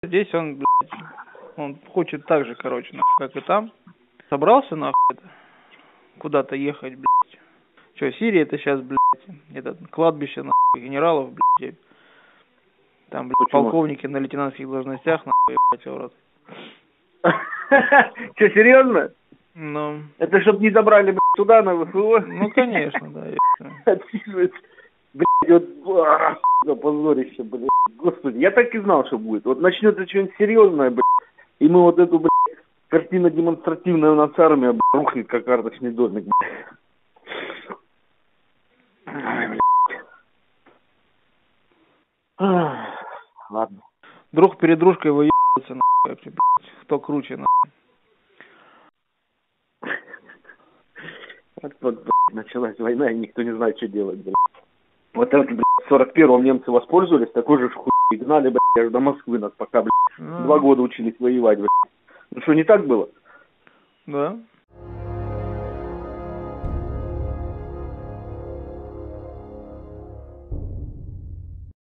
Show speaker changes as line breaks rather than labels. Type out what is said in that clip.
здесь он, блядь, он хочет так же, короче, нахуй, как и там. Собрался, нахуй, куда-то ехать, блядь. Что, Сирия это сейчас, блядь, это кладбище, нахуй, генералов, блядь. Там, блядь,
почему?
полковники на лейтенантских должностях, нахуй, ебать его рот.
Что, серьезно?
Ну.
Это чтоб не забрали, блядь, туда, на ВСУ?
Ну, конечно, да.
Отсиживается. Блядь, вот, позорище, блядь. Господи, я так и знал, что будет. Вот начнется что-нибудь серьезное, блядь, и мы вот эту, блядь, картина демонстративная у нас армия, блядь, рухнет, как карточный домик, блядь. Ой, блядь. Ладно.
Друг перед дружкой выебываются, нахуй, блядь. Кто круче, нахуй.
Вот, блядь, началась война, и никто не знает, что делать, блядь. Вот это, блядь, в 41-м немцы воспользовались, такой же хуй и гнали, блядь, аж до Москвы нас пока, блядь, 2 года учились воевать, блядь. Ну что, не так было?
Да.